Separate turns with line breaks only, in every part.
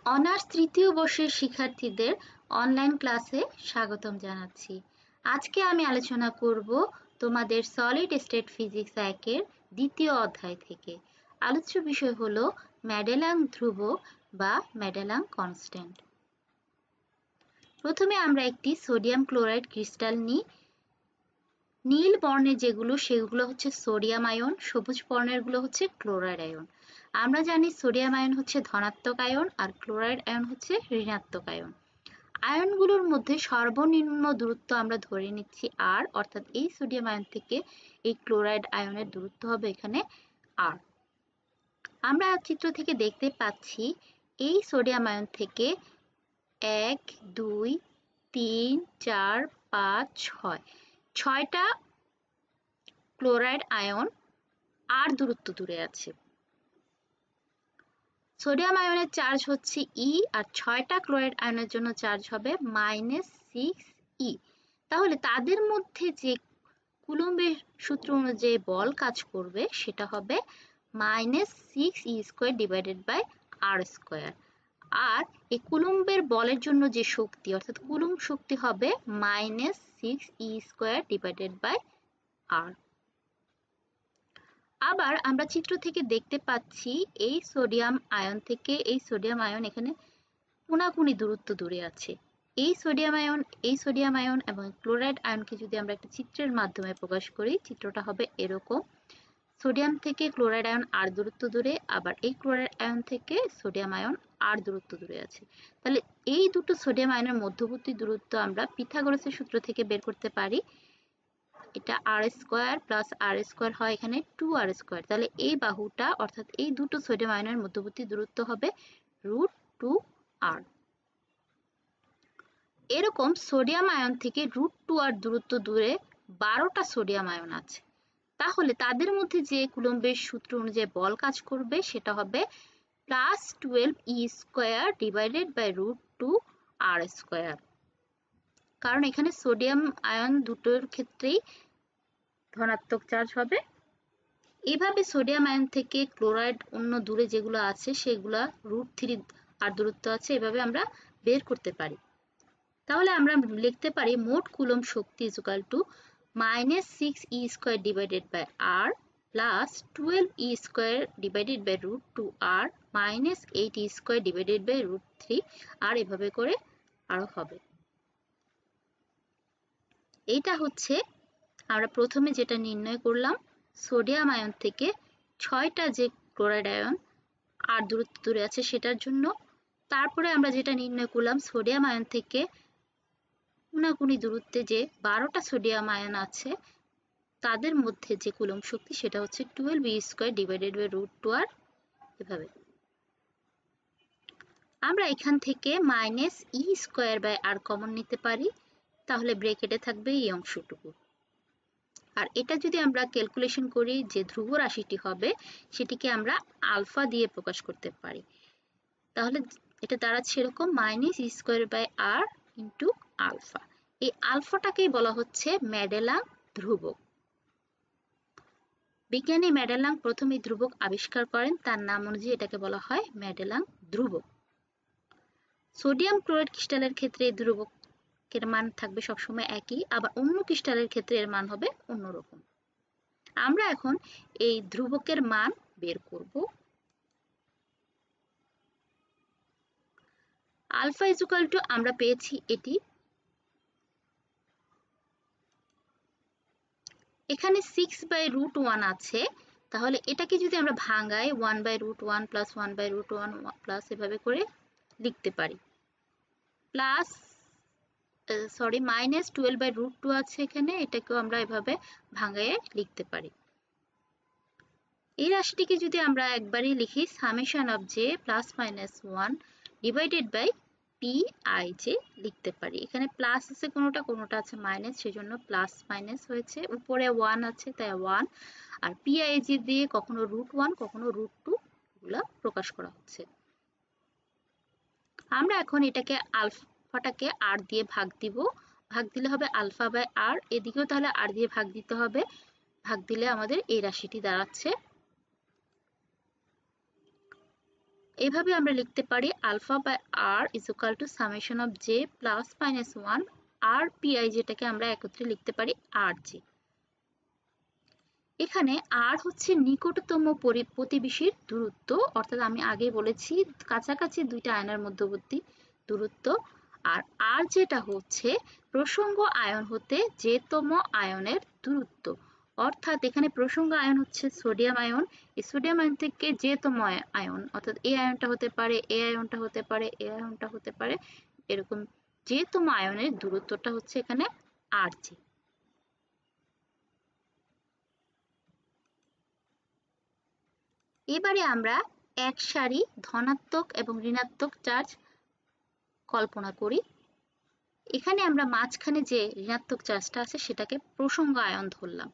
Honours তৃতীয় বর্ষের শিক্ষার্থীদের অনলাইন ক্লাসে স্বাগতম জানাচ্ছি। আজকে আমি আলোচনা করব তোমাদের সলিড স্টেট ফিজিক্স 1-এর দ্বিতীয় অধ্যায় থেকে। আলোচ্য বিষয় হলো মেডেলাং ধ্রুবক বা মেডেলাং কনস্ট্যান্ট। প্রথমে আমরা একটি সোডিয়াম ক্লোরাইড ক্রিস্টাল নিই। নীল বর্ণের যেগুলো সেগুলো হচ্ছে সোডিয়াম আয়ন, সবুজ বর্ণেরগুলো হচ্ছে ক্লোরাইড আয়ন। আমরা জানি সোডিয়াম আয়ন হচ্ছে ধনাত্মক আয়ন আর ক্লোরাইড আয়ন হচ্ছে ঋণাত্মক আয়ন। আয়নগুলোর মধ্যে সর্বনিম্ন দূরত্ব আমরা ধরে নিচ্ছি আর, অর্থাৎ এই সোডিয়াম আয়ন থেকে এই ক্লোরাইড আয়নের দূরত্ব হবে এখানে আর। আমরা চিত্র থেকে দেখতে পাচ্ছি এই সোডিয়াম আয়ন থেকে 1, 2, 3, 4, 5, 6 ছয়টা ক্লোরাইড আয়ন আর দূরত্ব দূরে আছে। সোডিয়াম আয়নের চার্জ হচ্ছে ই আর 6টা ক্লোরাইড আয়নের জন্য চার্জ হবে -6e। তাহলে তাদের মধ্যে যে কুলম্বের সূত্র অনুযায়ী বল কাজ করবে সেটা হবে -6e² ডিভাইডেড বাই r²। আর এই কুলম্বের বলের জন্য যে শক্তি অর্থাৎ কুলম্ব শক্তি হবে -6e² ডিভাইডেড বাই r। আবার আমরা চিত্র থেকে দেখতে পাচ্ছি এই সোডিয়াম আয়ন থেকে এই সোডিয়াম আয়ন এখানে কোনাকুনি দূরত্ব দূরে আছে। এই সোডিয়াম আয়ন এবং ক্লোরাইড আয়নকে যদি আমরা একটা চিত্রের মাধ্যমে প্রকাশ করি, চিত্রটা হবে এরকম। সোডিয়াম থেকে ক্লোরাইড আয়ন আর দূরত্ব দূরে, আবার এই ক্লোরাইড আয়ন থেকে সোডিয়াম আয়ন আর দূরত্ব দূরে আছে। তাহলে এই দুটো সোডিয়াম আয়নের মধ্যবর্তী দূরত্ব আমরা পিথাগোরাসের সূত্র থেকে বের করতে পারি। এটা r² প্লাস r² হয় এখানে 2r²। তাহলে এই বাহুটা অর্থাৎ এই দুটো সোডিয়াম আয়নের মধ্যবর্তী দূরত্ব হবে √2r। এরকম সোডিয়াম আয়ন থেকে √2r দূরত্ব দূরে 12টা সোডিয়াম আয়ন আছে। তাহলে তাদের মধ্যে যে কুলম্বের সূত্র অনুযায়ী বল কাজ করবে সেটা হবে +12e² ডিভাইডেড বাই √2r²। কারণ এখানে সোডিয়াম আয়ন দুটোর ক্ষেত্রেই ধনাত্মক চার্জ হবে। এইভাবে সোডিয়াম আয়ন থেকে ক্লোরাইড অন্য দূরে যেগুলো আছে সেগুলা √3 আর দূরত্ব আছে, এভাবে আমরা বের করতে পারি। তাহলে আমরা লিখতে পারি মোট কুলম্ব শক্তি -6e² divided by r plus 12e² divided by √2r -8e² divided by √3 r এভাবে করে আরো হবে। এইটা হচ্ছে আমরা প্রথমে যেটা নির্ণয় করলাম সোডিয়াম আয়ন থেকে 6টা যে ক্লোরাইড আয়ন আর দূরত্ব দূরে আছে সেটার জন্য। তারপরে আমরা যেটা নির্ণয় করলাম সোডিয়াম আয়ন থেকে কোনাকুনি দূরত্বে যে 12টা সোডিয়াম আয়ন আছে তাদের মধ্যে যে কুলম্ব শক্তি সেটা হচ্ছে 12e² ডিভাইডেড বাই √2r। এভাবে আমরা এখান থেকে -e² বাই r কমন নিতে পারি, তাহলে ব্র্যাকেটে থাকবে এই অংশটুকু। আর এটা যদি আমরা ক্যালকুলেশন করি যে ধ্রুব রাশিটি হবে সেটিকে আমরা আলফা দিয়ে প্রকাশ করতে পারি। তাহলে এটা দাঁড়াচ্ছে এরকম -e² by r into alpha. এই আলফাটাকেই বলা হচ্ছে মেডেলাং ধ্রুবক। বিজ্ঞানী মেডেলাং প্রথম এই ধ্রুবক আবিষ্কার করেন, তার নাম অনুযায়ী এটাকে বলা হয় মেডেলাং ধ্রুবক। সোডিয়াম ক্লোরাইড ক্রিস্টালের ক্ষেত্রে এই ধ্রুবকের মান থাকবে সবসময় একই, আবার অন্য ক্রিস্টালের ক্ষেত্রে এর মান হবে অন্যরকম। আমরা এখন এই ধ্রুবকের মান বের করব। আলফা ইকুয়াল টু আমরা পেয়েছি এটি, এখানে 6/√1 আছে। তাহলে এটাকে যদি আমরা ভাঙাই 1/√1 প্লাস 1/√1 প্লাস এভাবে করে লিখতে পারি। প্লাস -12/√2 আছে এখানে, এটাকেও আমরা এভাবে ভাঙাইয়ে লিখতে পারি। এই রাশিটিকে যদি আমরা একবারই লিখি summation of j +-1 divided by pij লিখতে পারি। এখানে প্লাস আছে কোনোটা আছে মাইনাস, সেজন্য প্লাস মাইনাস হয়েছে। উপরে 1 আছে তাই 1, আর pij দিয়ে কখনো √1 কখনো √2 এগুলা প্রকাশ করা হচ্ছে। আমরা এখন এটাকে আলফাটাকে r দিয়ে ভাগ দিব, ভাগ দিলে হবে আলফা বাই r। এদিকেও তাহলে r দিয়ে ভাগ দিতে হবে, ভাগ দিলে আমাদের এই রাশিটি দাঁড়াচ্ছে এভাবে আমরা লিখতে পারি alpha by r is equal to summation of j plus minus 1 r pi, যেটাকে আমরা একত্রে লিখতে পারি আর জি। এখানে আর হচ্ছে নিকটতম প্রতিবেশীর দূরত্ব, অর্থাৎ আমি আগে বলেছি কাছাকাছি দুইটা আয়নার মধ্যবর্তী দূরত্ব। আর আর যেটা হচ্ছে প্রসঙ্গ আয়ন হতে যেতম আয়নের দূরত্ব, অর্থাৎ এখানে প্রসঙ্গ আয়ন হচ্ছে সোডিয়াম আয়ন। এই সোডিয়াম আয়ন থেকে যেতম আয়ন, অর্থাৎ এই আয়নটা হতে পারে, এই আয়নটা হতে পারে, এই আয়নটা হতে পারে, এরকম যেতম আয়নের দূরত্বটা হচ্ছে এখানে আর জি। এবারে আমরা এক সারি ধনাত্মক এবং ঋণাত্মক চার্জ কল্পনা করি। এখানে আমরা মাঝখানে যে ঋণাত্মক চার্জটা আছে সেটাকে প্রসঙ্গ আয়ন ধরলাম।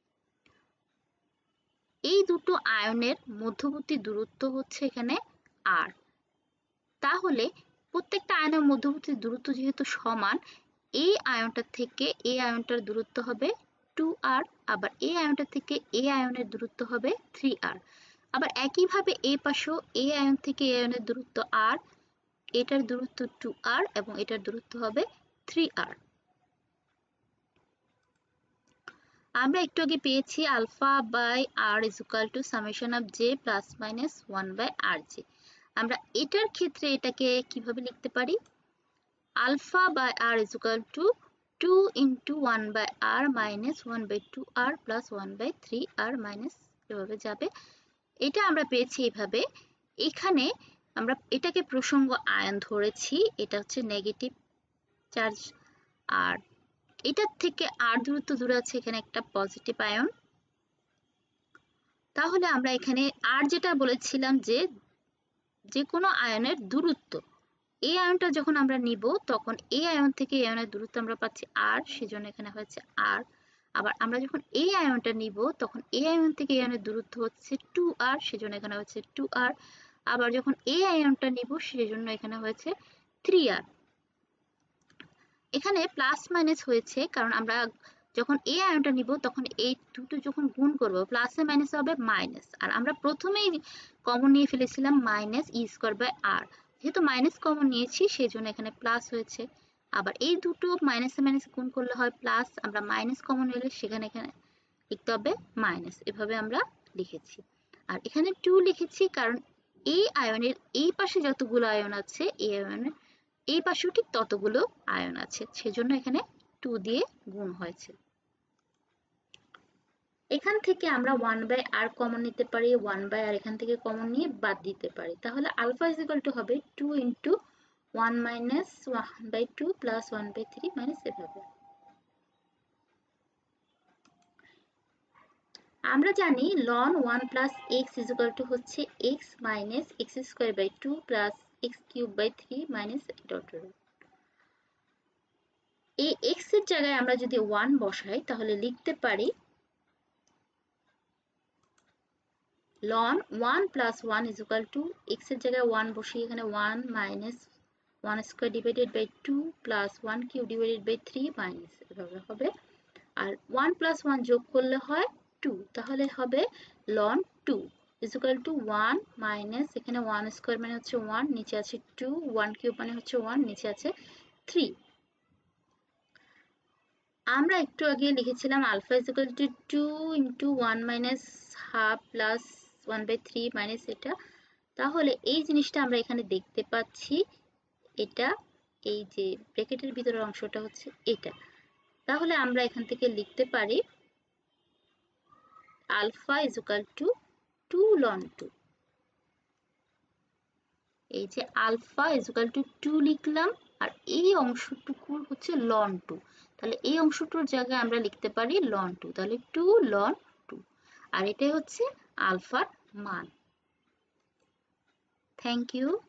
এই দুটো আয়নের মধ্যবর্তী দূরত্ব হচ্ছে এখানে আর। তাহলে প্রত্যেকটা আয়নের মধ্যবর্তী দূরত্ব যেহেতু সমান, এই আয়নটা থেকে এই আয়নটার দূরত্ব হবে 2r, আবার এই আয়নটা থেকে এই আয়নের দূরত্ব হবে 3r। আবার একইভাবে এই পাশেও এই আয়ন থেকে এই আয়নের দূরত্ব r, এটার দূরত্ব 2r এবং এটার দূরত্ব হবে 3r। আমরা একটু আগে পেয়েছি alpha by r is equal to summation of j plus minus 1 by r j. আমরা এটার ক্ষেত্রে এটাকে কিভাবে লিখতে পারি? Alpha by r is equal to 2 into 1 by r minus 1 by 2r plus 1 by 3r minus, এভাবে যাবে। এটা আমরা পেয়েছি এভাবে। এখানে আমরা এটাকে প্রসঙ্গ আয়ন ধরেছি, এটা হচ্ছে নেগেটিভ চার্জ, আর এটার থেকে আর দূরত্ব দূরে আছে এখানে একটা পজিটিভ আয়ন। তাহলে আমরা এখানে আর যেটা বলেছিলাম যে কোনো আয়নের দূরত্ব, এই আয়নটা যখন আমরা নিব তখন এই আয়ন থেকে এই আয়নের দূরত্ব আমরা পাচ্ছি আর, সেজন্য এখানে হয়েছে আর। আবার আমরা যখন এই আয়নটা নিব তখন এই আয়ন থেকে এই আয়নের দূরত্ব হচ্ছে 2r, সেজন্য এখানে হচ্ছে 2r। আবার যখন এই আয়নটা নিব সেজন্য এখানে হয়েছে 3r। এখানে প্লাস মাইনাস হয়েছে কারণ আমরা যখন এই আয়নটা নিব তখন এই দুটো যখন গুণ করব প্লাসে মাইনাসে হবে মাইনাস, আর আমরা প্রথমেই কমন নিয়ে ফেলেছিলাম minus e square by r, যেহেতু মাইনাস কমন নিয়েছি সেই জন্য এখানে প্লাস হয়েছে। আবার এই দুটো মাইনাসে মাইনাসে গুণ করলে হয় প্লাস, আমরা মাইনাস কমন নিলে সেখানে এখানে লিখতে হবে মাইনাস, এভাবে আমরা লিখেছি। আর এখানে 2 লিখেছি কারণ এই আয়নের এই পাশে যতগুলো আয়ন আছে এই আয়নের এই পাশেও ঠিক ততগুলো আয়ন আছে, সেজন্য এখানে 2 দিয়ে গুণ হয়েছে। এখান থেকে আমরা 1 বাই আর কমন নিতে পারি, 1 বাই আর এখান থেকে কমন নিয়ে বাদ দিতে পারি। তাহলে আলফা ইজ ইকুয়াল টু হবে 2 into 1 minus 1 by 2 plus 1 by 3 minus, এভাবে। আমরা জানি ln 1 plus x is equal to হচ্ছে x minus x square by 2 plus x cube by 3 minus dot dot. এই x এর জায়গায় আমরা যদি 1 বসাই তাহলে লিখতে পারি ln 1 plus 1 is equal to x এর জায়গায় 1 বসিয়ে এখানে 1 minus 1 square divided by 2 plus 1 cube divided by 3 minus, এভাবে হবে। আর 1 প্লাস 1 যোগ করলে হয় 2, তাহলে হবে ln 2 is equal to 1 minus এখানে 1 স্কয়ার মানে হচ্ছে 1, নিচে আছে 2, 1 কিউব মানে হচ্ছে 1, নিচে আছে 3। আমরা একটু আগে লিখেছিলাম alpha is equal to 2 into 1 minus half plus 1 by 3 minus এটা। তাহলে এই জিনিসটা আমরা এখানে দেখতে পাচ্ছি, এটা এই যে ব্র্যাকেটের ভিতরের অংশটা হচ্ছে এটা। তাহলে আমরা এখান থেকে লিখতে পারি alpha is equal to 2 ln 2। এই যে আলফা ইজ ইকুয়াল টু 2 লিখলাম, আর এই অংশটুকু হচ্ছে ln 2, তাহলে এই অংশটুর জায়গায় আমরা লিখতে পারি ln 2, তাহলে 2 ln 2, আর এটাই হচ্ছে আলফার মান। Thank you.